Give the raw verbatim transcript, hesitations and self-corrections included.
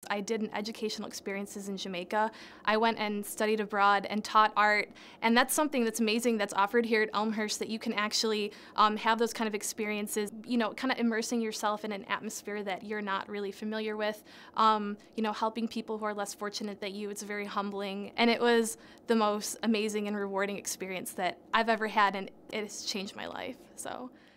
I did an educational experiences in Jamaica. I went and studied abroad and taught art, and that's something that's amazing that's offered here at Elmhurst, that you can actually um, have those kind of experiences, you know, kind of immersing yourself in an atmosphere that you're not really familiar with, um, you know, helping people who are less fortunate than you. It's very humbling, and it was the most amazing and rewarding experience that I've ever had, and it has changed my life. So.